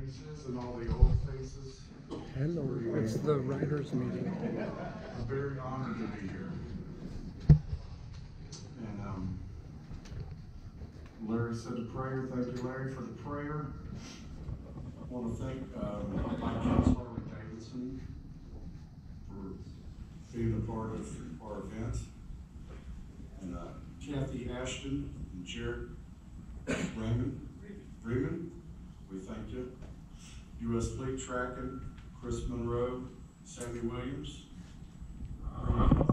faces and all the old faces. Hello, it's the writers' meeting. I'm very honored to be here. And Larry said the prayer. Thank you, Larry, for the prayer. I want to thank my counselor, Davidson, for being a part of our event. And Kathy Ashton and Jared Freeman, we thank you. U.S. Fleet Tracking, Chris Monroe, Sammy Williams.